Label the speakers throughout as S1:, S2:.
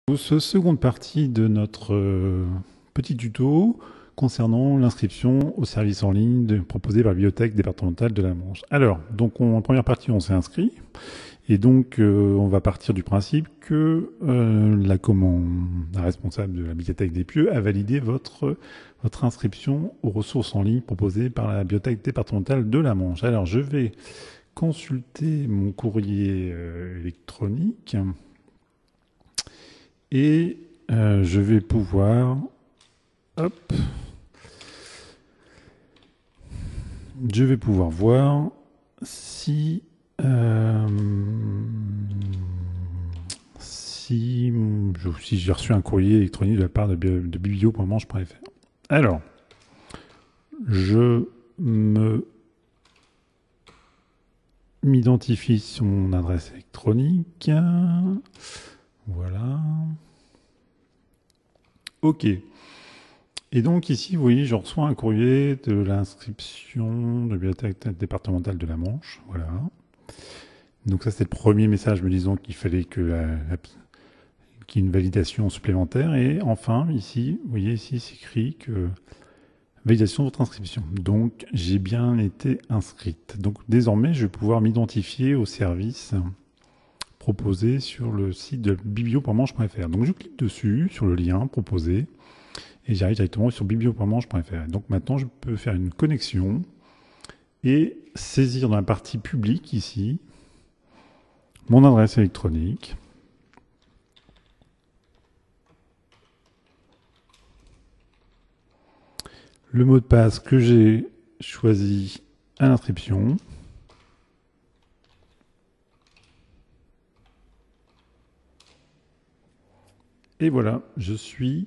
S1: Ce seconde partie de notre petit tuto concernant l'inscription au service en ligne proposé par la Bibliothèque départementale de la Manche. Alors, donc en première partie, on s'est inscrit. Et donc, on va partir du principe que la responsable de la Bibliothèque des Pieux a validé votre inscription aux ressources en ligne proposées par la Bibliothèque départementale de la Manche. Alors, je vais consulter mon courrier électronique et je vais pouvoir... Hop. Je vais pouvoir voir si... si j'ai reçu un courrier électronique de la part de biblio.manche.fr. Alors, je m'identifie sur mon adresse électronique. Voilà. OK. Et donc ici, vous voyez, je reçois un courrier de l'inscription de la Bibliothèque départementale de la Manche. Voilà. Donc ça, c'est le premier message me disant qu'il fallait qu'il y ait une validation supplémentaire. Et enfin, ici, vous voyez, ici, c'est écrit que validation de votre inscription. Donc, j'ai bien été inscrite. Donc, désormais, je vais pouvoir m'identifier au service proposé sur le site de biblio.manche.fr. Donc, je clique dessus, sur le lien proposé, et j'arrive directement sur biblio.manche.fr. Donc, maintenant, je peux faire une connexion et saisir dans la partie publique, ici, mon adresse électronique. Le mot de passe que j'ai choisi à l'inscription. Et voilà, je suis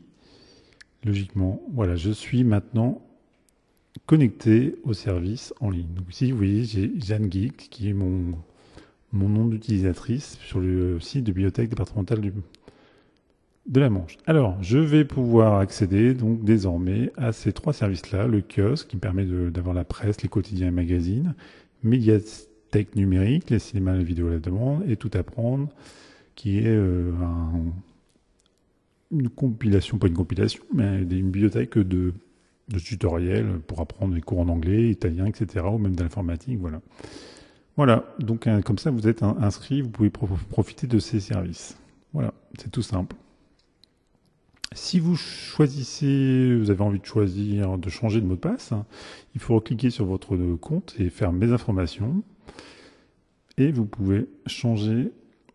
S1: maintenant connecté au service en ligne. Donc ici, vous voyez, j'ai Jeanne Geek qui est mon nom d'utilisatrice sur le site de Bibliothèque départementale de la Manche. Alors, je vais pouvoir accéder donc désormais à ces trois services-là. Le kiosque qui me permet d'avoir la presse, les quotidiens et magazines, médiathèque numérique, les cinémas, les vidéos à la demande, et Tout apprendre, qui est une compilation, pas une compilation, mais une bibliothèque de tutoriels pour apprendre les cours en anglais, italien, etc., ou même d'informatique, voilà. Voilà, donc comme ça, vous êtes inscrit, vous pouvez profiter de ces services. Voilà, c'est tout simple. Si vous avez envie de changer de mot de passe, il faut cliquer sur votre compte et faire Mes informations. Et vous pouvez changer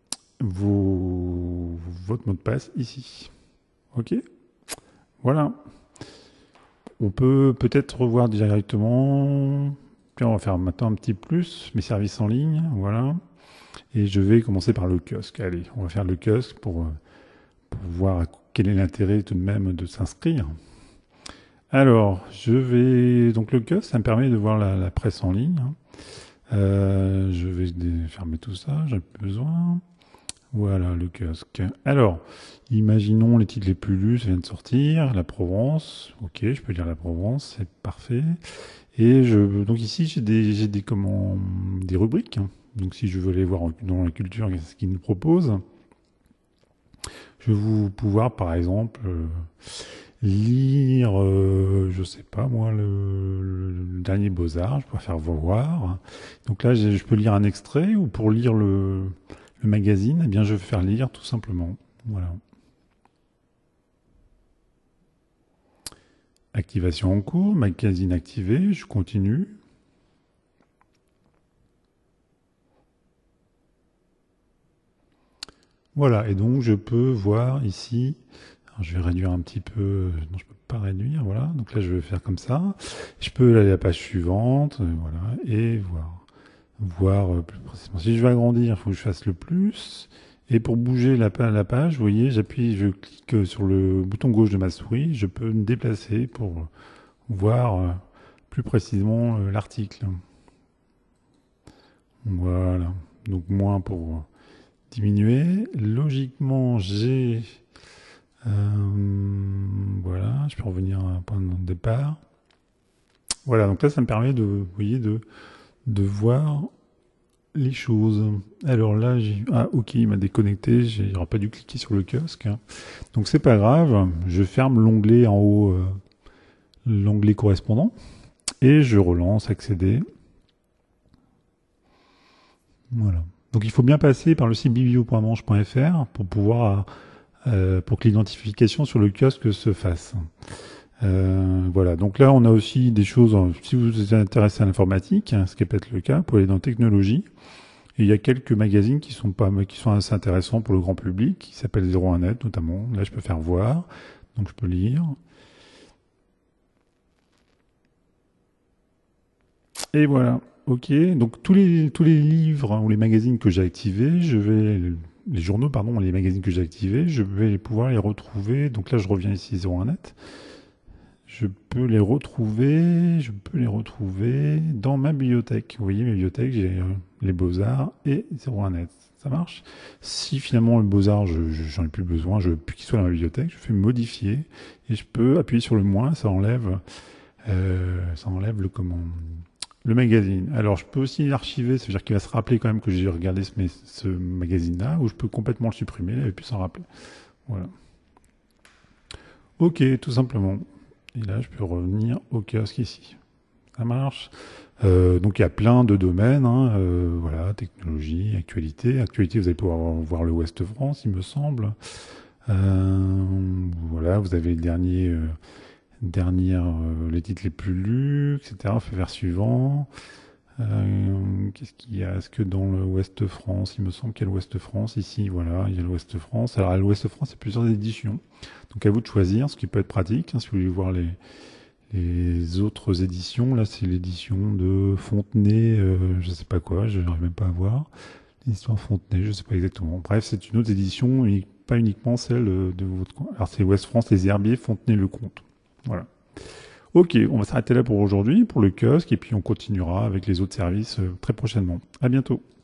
S1: votre mot de passe ici. OK ? Voilà. On peut peut-être revoir directement. Puis on va faire maintenant un petit plus, mes services en ligne. Voilà. Et je vais commencer par le kiosque. Allez, on va faire le kiosque pour voir quel est l'intérêt tout de même de s'inscrire. Alors, donc le kiosque, ça me permet de voir la presse en ligne. Je vais fermer tout ça, j'ai plus besoin. Voilà, le kiosque. Alors, imaginons les titres les plus lus, ça vient de sortir. La Provence, ok, je peux lire la Provence, c'est parfait. Et donc ici, j'ai des rubriques. Donc si je veux aller voir dans la culture, qu'est-ce qu'ils nous proposent. Je vais pouvoir, par exemple, lire, je sais pas moi, le dernier Beaux-Arts, je peux faire voir. Donc là, je peux lire un extrait, ou pour lire le magazine, eh bien, je vais faire lire tout simplement. Voilà. Activation en cours, magazine activé, je continue. Voilà, et donc je peux voir ici, alors je vais réduire un petit peu, non je peux pas réduire, voilà, donc là je vais faire comme ça, je peux aller à la page suivante, voilà, et voir plus précisément. Si je veux agrandir, il faut que je fasse le plus, et pour bouger la page, vous voyez, je clique sur le bouton gauche de ma souris, je peux me déplacer pour voir plus précisément l'article. Voilà, donc moins pour diminuer. Logiquement, voilà, je peux revenir à un point de départ. Voilà, donc là, ça me permet de voir les choses. Alors là, ah ok, il m'a déconnecté, j'aurais pas dû cliquer sur le kiosque, hein. Donc c'est pas grave, je ferme l'onglet en haut, l'onglet correspondant, et je relance accéder. Voilà. Donc il faut bien passer par le site biblio.manche.fr pour pouvoir, pour que l'identification sur le kiosque se fasse. Voilà, donc là on a aussi des choses, si vous êtes intéressé à l'informatique, hein, ce qui peut être le cas, vous pouvez aller dans technologie, et il y a quelques magazines qui sont assez intéressants pour le grand public, qui s'appellent 01net notamment, là je peux faire voir, donc je peux lire. Et voilà, ok, donc tous les livres ou les magazines que j'ai activés, les journaux, pardon, les magazines que j'ai activés, je vais pouvoir les retrouver, donc là je reviens ici 01net, je peux les retrouver dans ma bibliothèque. Vous voyez, ma bibliothèque, j'ai les Beaux-Arts et 01net. Ça marche? Si finalement le Beaux-Arts, j'en ai plus besoin, je veux plus qu'il soit dans ma bibliothèque, je fais modifier et je peux appuyer sur le moins, ça enlève le magazine. Alors je peux aussi l'archiver, ça veut dire qu'il va se rappeler quand même que j'ai regardé ce magazine-là, ou je peux complètement le supprimer et puis s'en rappeler. Voilà. Ok, tout simplement. Et là, je peux revenir au kiosque ici. Ça marche. Donc il y a plein de domaines, hein, voilà, technologie, actualité. Actualité, vous allez pouvoir voir le Ouest France, il me semble. Voilà, vous avez les les titres les plus lus, etc. Fait vers suivant. Qu'est-ce qu'il y a? Est-ce que dans le Ouest France, il me semble qu'il y a l'Ouest France ici, voilà, il y a l'Ouest France. Alors à l'Ouest France, il y a plusieurs éditions. Donc à vous de choisir, ce qui peut être pratique, hein, si vous voulez voir les autres éditions. Là, c'est l'édition de Fontenay, je sais pas quoi, je n'arrive même pas à voir. L'histoire Fontenay, je sais pas exactement. Bref, c'est une autre édition, pas uniquement celle de votre coin. Alors c'est Ouest France, les Herbiers, Fontenay-le-Comte. Voilà. Ok, on va s'arrêter là pour aujourd'hui, pour le kiosque, et puis on continuera avec les autres services très prochainement. À bientôt.